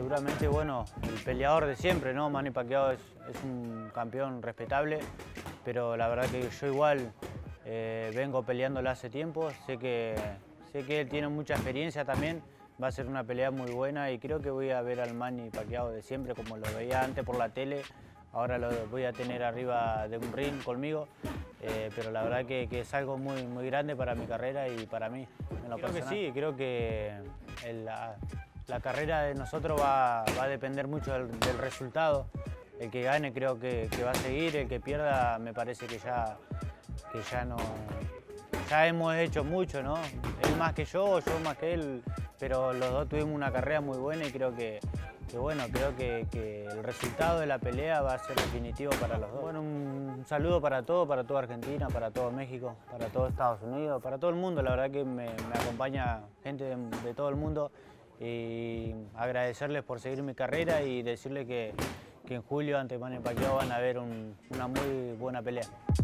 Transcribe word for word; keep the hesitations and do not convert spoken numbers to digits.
seguramente, bueno, el peleador de siempre, ¿no? Manny Pacquiao es, es un campeón respetable, pero la verdad que yo igual eh, vengo peleándolo hace tiempo, sé que, sé que él tiene mucha experiencia también, va a ser una pelea muy buena y creo que voy a ver al Manny Pacquiao de siempre, como lo veía antes por la tele, ahora lo voy a tener arriba de un ring conmigo. Eh, pero la verdad que, que es algo muy, muy grande para mi carrera y para mí. En lo creo personal. que sí, creo que el, la, la carrera de nosotros va, va a depender mucho del, del resultado. El que gane creo que, que va a seguir, el que pierda me parece que ya, que ya no... Ya hemos hecho mucho, ¿no? Él más que yo, yo más que él, pero los dos tuvimos una carrera muy buena y creo que, que bueno, creo que, que el resultado de la pelea va a ser definitivo para los dos. Bueno, un saludo para todo, para toda Argentina, para todo México, para todo Estados Unidos, para todo el mundo. La verdad que me, me acompaña gente de, de todo el mundo y agradecerles por seguir mi carrera y decirles que, que en julio ante Manny Pacquiao van a ver un, una muy buena pelea.